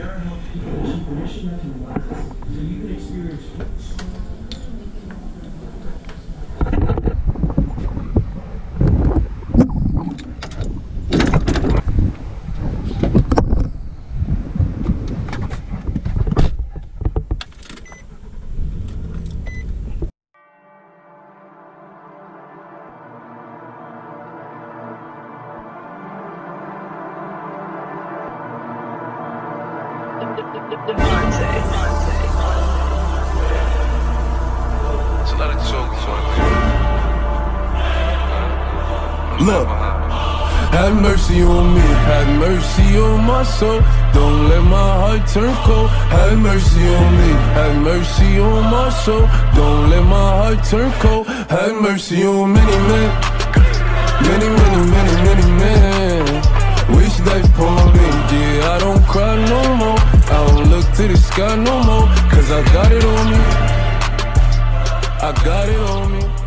helps people achieve the mission that can last, so you can experience Look, have mercy on me, have mercy on my soul. Don't let my heart turn cold. Have mercy on me, have mercy on my soul. Don't let my heart turn cold. Have mercy on many men, many men. Wish they for me, yeah, I don't cry no more. I don't look to the sky no more, cause I got it on me. I got it on me.